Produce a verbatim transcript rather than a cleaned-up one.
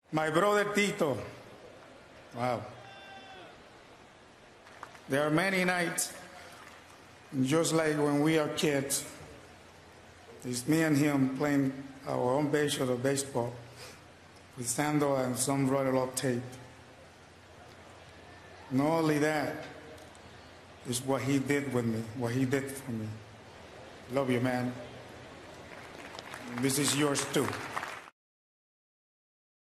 My brother Tito. Wow. There are many nights, just like when we are kids, it's me and him playing our own base or baseball with sandal and some roller lock tape. Not only that, it's what he did with me, what he did for me. Love you, man. This is yours too.